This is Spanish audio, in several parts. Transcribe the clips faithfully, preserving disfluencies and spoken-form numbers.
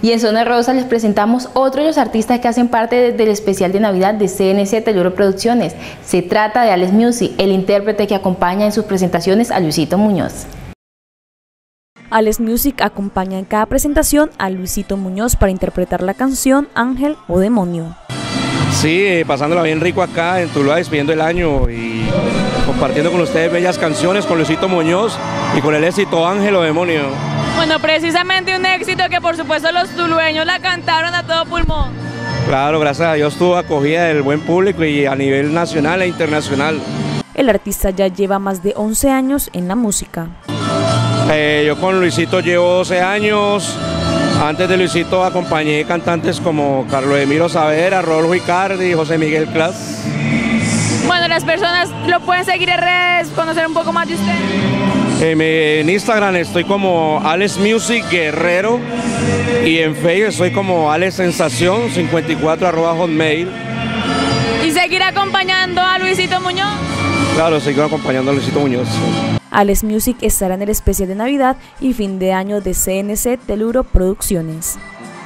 Y en Zona Rosa les presentamos otro de los artistas que hacen parte de, del especial de Navidad de C N C Teluro Producciones. Se trata de Alex Music, el intérprete que acompaña en sus presentaciones a Luisito Muñoz. Alex Music acompaña en cada presentación a Luisito Muñoz para interpretar la canción Ángel o Demonio. Sí, eh, pasándola bien rico acá en Tuluá, despidiendo el año y compartiendo con ustedes bellas canciones con Luisito Muñoz y con el éxito Ángel o Demonio. Bueno, precisamente un éxito que por supuesto los tulueños la cantaron a todo pulmón. Claro, gracias a Dios tuvo acogida del buen público y a nivel nacional e internacional. El artista ya lleva más de once años en la música. Eh, yo con Luisito llevo doce años. Antes de Luisito acompañé cantantes como Carlos Emiro Saavedra, Rodolfo Icardi, José Miguel Clas. Bueno, las personas lo pueden seguir en redes, conocer un poco más de usted. Eh, en Instagram estoy como Alex Music Guerrero y en Facebook estoy como Alex Sensación cincuenta y cuatro arroba hotmail. ¿Y seguir acompañando a Luisito Muñoz? Claro, seguir acompañando a Luisito Muñoz. Alex Music estará en el especial de Navidad y fin de año de C N C Teluro Producciones.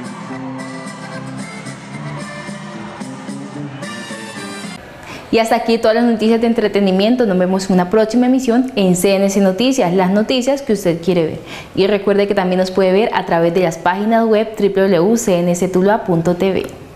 Y hasta aquí todas las noticias de entretenimiento. Nos vemos en una próxima emisión en C N C Noticias, las noticias que usted quiere ver. Y recuerde que también nos puede ver a través de las páginas web w w w punto c n c tuluá punto t v.